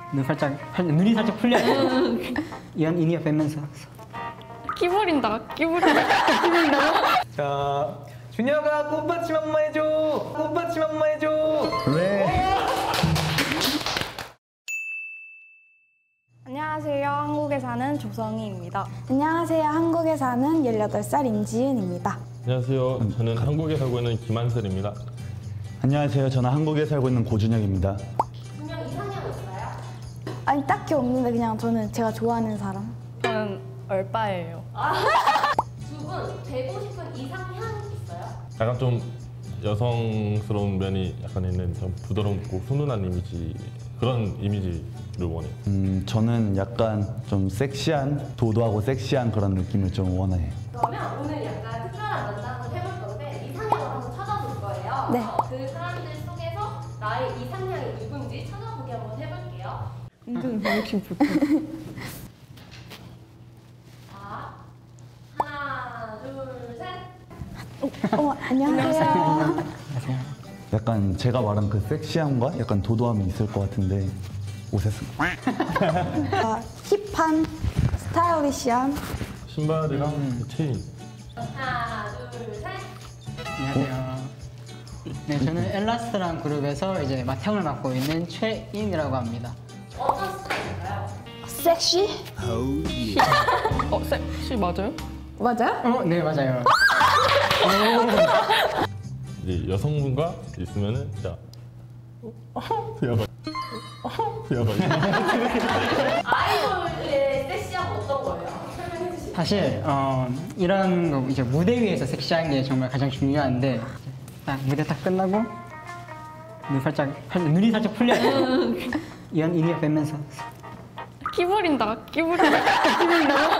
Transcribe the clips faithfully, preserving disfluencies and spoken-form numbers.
눈 살짝, 눈이 살짝 풀려요. 이런 이니어 빼면서. 끼부린다, 끼부린다. 끼부린다고? 자, 준혁아 꽃받침 한 번 해줘. 꽃받침 한 번 해줘. 왜? 안녕하세요. 한국에 사는 조성희입니다. 안녕하세요. 한국에 사는 열여덟 살 임지은입니다. 안녕하세요. 저는 한국에 살고 있는 김한슬입니다. 안녕하세요. 저는 한국에 살고 있는 고준혁입니다. 분명 이상형 있어요? 아니 딱히 없는데 그냥 저는 제가 좋아하는 사람. 저는 얼빠예요. 두 분 되고 싶은 이상형 있어요? 약간 좀 여성스러운 면이 약간 있는 좀 부드럽고 훈훈한 이미지, 그런 이미지를 원해요. 음, 저는 약간 좀 섹시한, 도도하고 섹시한 그런 느낌을 좀 원해요. 그러면 오늘 약간 특별한 만남을 해볼 건데 이상형을 한번 찾아볼 거예요. 네. 그 사람들 속에서 나의 이상형이 누군지 찾아보기 한번 해볼게요. 은근 이렇게 붙어. 자, 하나, 둘, 셋. 어, 안녕하세요. 약간 제가 말한 그 섹시함과 약간 도도함이 있을 것 같은데 옷에서 아, 힙한, 스타일리시한. 신발이랑 그 체인. 하나, 둘, 셋. 안녕하세요. 네, 저는 엘라스트라는 그룹에서 이제 맏형을 맡고 있는 최인이라고 합니다. 어떤 스타일인가요? 섹시? 어, 섹시 맞아요? 맞아요? 어, 네, 맞아요. 이제 여성분과 있으면은 진짜 야바 야바. 아이돌의 섹시함은 어떤 거예요? 설명해 주시죠. 사실 어, 이런 거 이제 무대 위에서 섹시한 게 정말 가장 중요한데 딱 무대 딱 끝나고 눈 살짝, 눈이 살짝 풀려요. 이런 이니어 빼면서. 끼부린다, 끼부린다. 끼부린다고?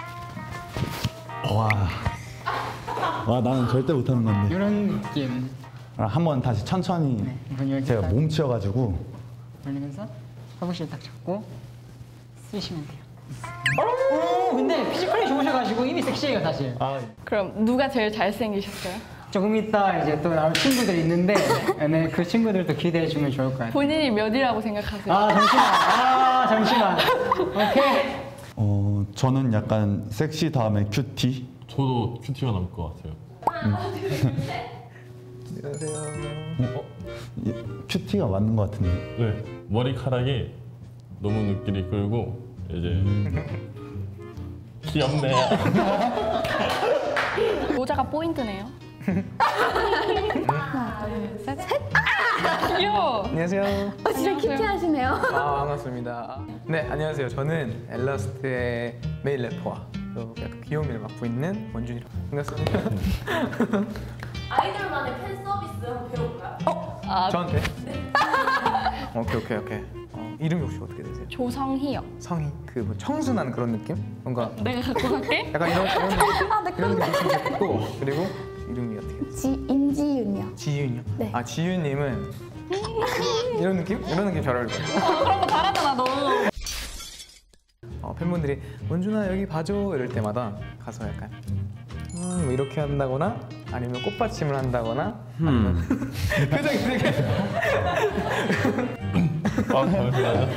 와, 와 나는 절대 못하는 건데. 이런 느낌. 아, 한번 다시 천천히 네, 이건 여기 제가 딱 몸치여가지고 올리면서 허벅지를 딱 잡고 쓰시면 돼요. 오, 근데 피지컬이 좋으셔가지고 이미 섹시해요 사실. 아, 그럼 누가 제일 잘생기셨어요? 조금 이따 이제 또 나올 친구들이 있는데 네, 그 친구들도 기대해 주면 좋을 것 같아요. 본인이 몇이라고 생각하세요? 아 잠시만, 아 잠시만. 오케이. 어, 저는 약간 섹시 다음에 큐티. 저도 큐티가 나올 것 같아요. 하나, 둘, 셋. 안녕하세요. 어, 예, 큐티가 맞는 것 같은데. 네, 머리카락이 너무 눈길이 끌고 이제 귀엽네. 모자가 포인트네요. 하나, 둘, 셋. 귀여워. 안녕하세요. 어, 진짜 큐티하시네요. 아, 반갑습니다. 네, 안녕하세요. 저는 엘라스트의 메일 래퍼와 또 약간 귀요미를 맡고 있는 원준이라고. 반갑습니다. 아이돌만의 팬 서비스 한번 배워볼까요? 아, 저한테? 오케이, 오케이, 오케이. 어, 이름이 혹시 어떻게 되세요? 조성희요. 성이 그 뭐 청순한 그런 느낌? 뭔가 내가 갖고 갈게. 약간 이런 이런 느낌, 아, 네, 이런 느낌 좋고, 그리고 이름이 어떻게 되세요? 지, 임지윤이요. 지윤이요? 네. 아, 지윤님은 이런 느낌? 이런 느낌 잘 어울릴 것 같아요. 어, 그런 거 잘하잖아, 너. 어, 팬분들이 원준아 여기 봐줘 이럴 때마다 가서 약간 음, 뭐 이렇게 한다거나 아니면 꽃받침을 한다거나 음. 표정이 되게 아, 잘했어.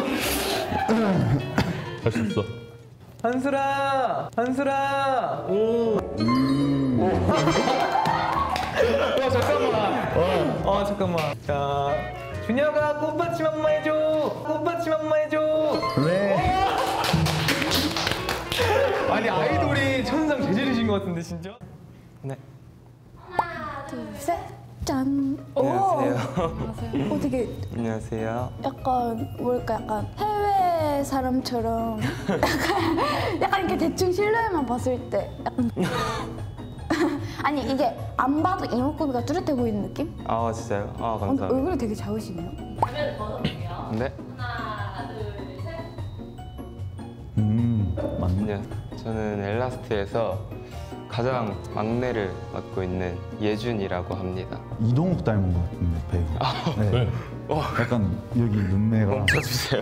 할 수 있어. 한술아 한술아 오. 어 잠깐만 어, 어 잠깐만 자 준혁아 꽃받침 한 번 해줘 꽃받침 한 번 해줘 왜? 아니 아이돌이 천상 재질이신 것 같은데 진짜 네 하나, 둘, 셋, 짠. 안녕하세요. 오, 어, 되게 안녕하세요. 약간 뭐랄까 약간 해외 사람처럼 약간, 약간 이렇게 대충 실루엣만 봤을 때 약간 아니 이게 안 봐도 이목구비가 뚜렷해 보이는 느낌? 아 진짜요? 아 어, 근데 감사합니다. 얼굴이 되게 작으시네요. 화면을 벗어볼게요. 네. 하나, 둘, 셋. 음, 맞네. 안녕. 저는 엘라스트에서 가장 막내를 맡고 있는 예준이라고 합니다. 이동욱 닮은 것 같은데 배우. 네. 네. 약간 여기 눈매가 멈춰주세요.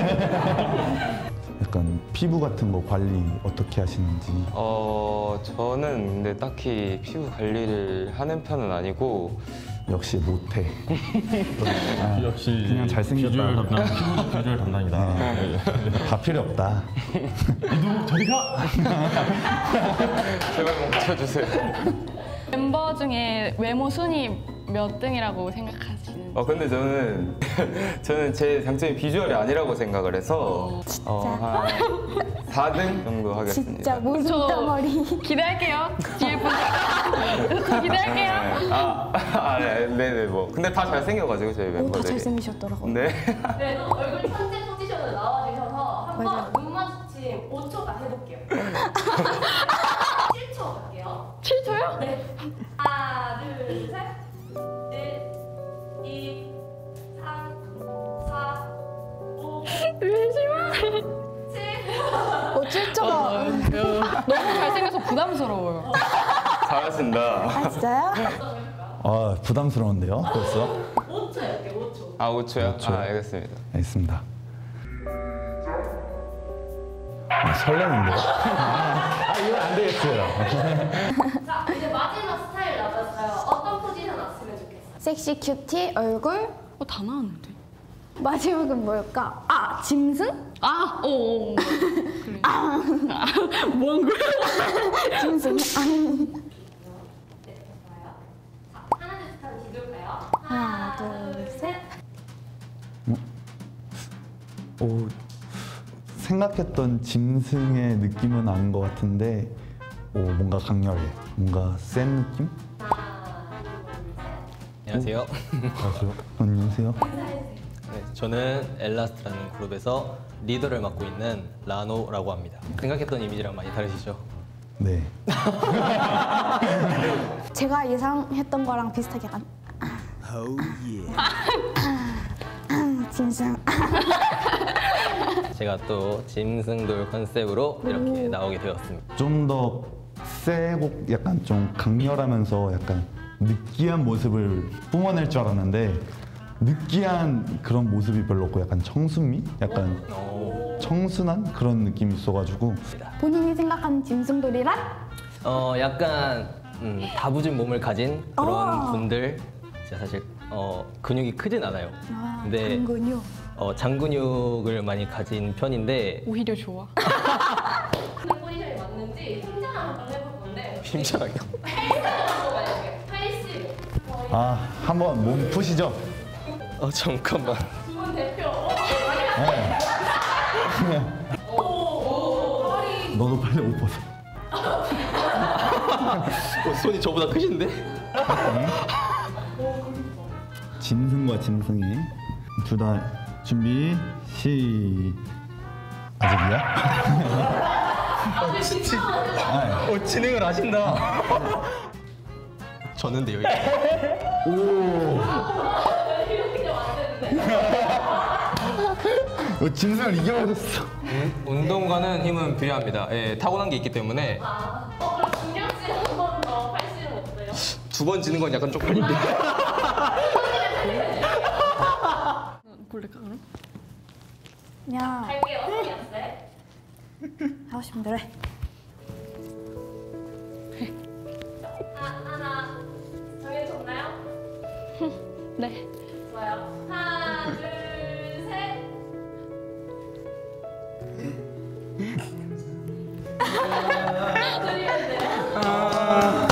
약간 피부 같은 거 관리 어떻게 하시는지. 어 저는 근데 딱히 피부 관리를 하는 편은 아니고 역시 못해. 아, 역시 그냥 잘생겼다. 비주얼 담당, 피부 비주얼 담당이다. 네. 다 필요 없다. 이도 저리 가. 제발 멈춰주세요. 멤버 중에 외모 순위 몇 등이라고 생각하시는? 어 근데 저는 저는 제 장점이 비주얼이 아니라고 생각을 해서 어, 한 사 등 정도 하겠습니다. 진짜 모든 저- 덩어리. 기대할게요. 뒤에 분. 기대할게요. 아, 아 네, 네네 뭐 근데 다 잘생겨가지고 저희 오, 다 멤버들이. 잘생기셨더라고요. 네. 그래도 얼굴 천재 포지션으로 나와주셔서 한번 맞아요. 눈 마주침 오 초간 해볼게요. 칠 초 갈게요. 칠 초요? 네. 하나, 둘, 셋. 일, 이, 삼, 사, 오, 왜 심한? 칠. 오, 칠초가. 너무 잘생겨서 부담스러워요. 잘하신다. 아, 진짜요? 아 부담스러운데요? 벌써? 오 초 할게요. 오 초. 아 오 초요? 오 초요? 아 알겠습니다. 알겠습니다. 아, 설레는데요? 아 이건 안 되겠어요. 자, 이제 마지막 스타일 남았어요. 어떤 포지션 왔으면 좋겠어요? 섹시 큐티 얼굴. 어, 다 나왔는데. 마지막은 뭘까? 아, 짐승? 아, 오, 오. 오. 그래. 아, 뭔 거야? 짐승. 아. 네, 좋아요. 자, 하나, 둘, 셋 하면 뒤돌까요? 하나, 둘, 셋. 오, 생각했던 짐승의 느낌은 아닌 것 같은데 오, 뭔가 강렬해. 뭔가 센 느낌? 안녕하세요. 안녕하세요. 안녕하세요. 네, 저는 엘라스트라는 그룹에서 리더를 맡고 있는 라노라고 합니다. 생각했던 이미지랑 많이 다르시죠? 네. 제가 예상했던 거랑 비슷하게 약간. 아, 짐승. 제가 또 짐승돌 컨셉으로 이렇게 나오게 되었습니다. 좀 더 세고 약간 좀 강렬하면서 약간 느끼한 모습을 뿜어낼 줄 알았는데 느끼한 그런 모습이 별로 없고 약간 청순미? 약간 어, 청순한 그런 느낌이 있어가지고 본인이 생각하는 짐승돌이란? 어, 약간 음, 다부진 몸을 가진 그런 어. 분들. 제가 사실 어, 근육이 크진 않아요. 아, 근데 장근육. 어, 장근육을 많이 가진 편인데 오히려 좋아. 어떤 포지션이 맞는지 힘장을 한번 해볼 건데 힘차하게. 헬스장으로 만약에 팔십. 저희 아 한번 몸 푸시죠. 어, 잠깐만. 주문 대표. 어, 너도 빨리 옷 벗어. 어, 손이 저보다 크신데? 짐승과 짐승이 둘 다 준비 시 아직이야? 아, 어, 진행을 하신다. 졌는데요, 이제. 어, 짐승을 이겨버렸어. 운동과는 힘은 필요합니다. 예, 타고난 게 있기 때문에 어, 그럼 중력질 한번 더 팔십은 어때요? 두 번 지는 건 약간 쪽팔린데. 볼까 그럼? 야, 갈게요. 소리였어요. 하고 싶은 대로 해. 하나, 하나 정해졌나요? 네. 좋아요. 하나, 둘, 셋. 들리면 돼요.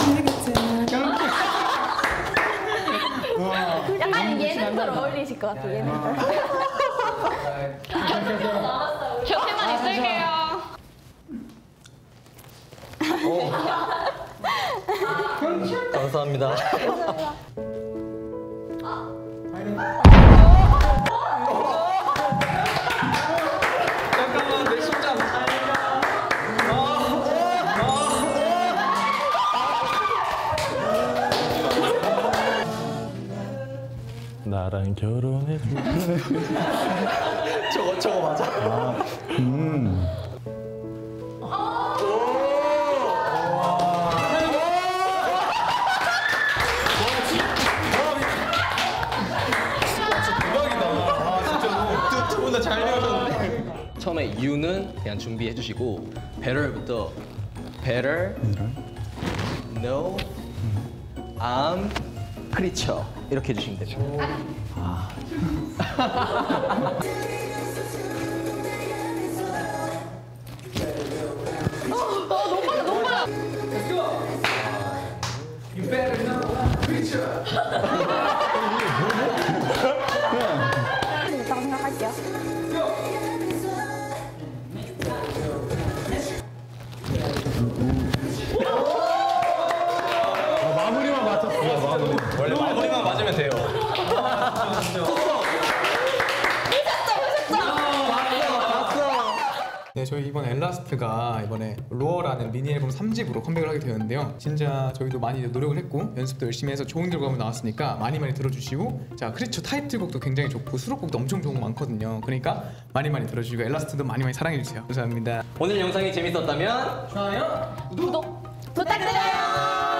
약간 예능들 어울리실 것 같아, 예능들. 곁에만 있을게요. 감사합니다. 잠깐만, 내 심장. 나랑 결혼해 줄. 저거 저거 맞아. 음. 두분 다 잘 배우셨는데. 처음에 U는 그냥 준비해 주시고 better부터 better, no, I'm, 크리처 이렇게 해주시면 됩니다. 아. 있다고 생각할게요. 마무리만 맞췄어요. 마무리. 원래 마무리만 맞으면 돼요. 네, 저희 이번 엘라스트가 이번에 로어라는 미니 앨범 삼 집으로 컴백을 하게 되었는데요. 진짜 저희도 많이 노력을 했고 연습도 열심히 해서 좋은 결과가 나왔으니까 많이 많이 들어주시고, 자 크리처 타이틀곡도 굉장히 좋고 수록곡도 엄청 좋은 거 많거든요. 그러니까 많이 많이 들어주시고 엘라스트도 많이 많이 사랑해주세요. 감사합니다. 오늘 영상이 재밌었다면 좋아요, 구독 부탁드려요.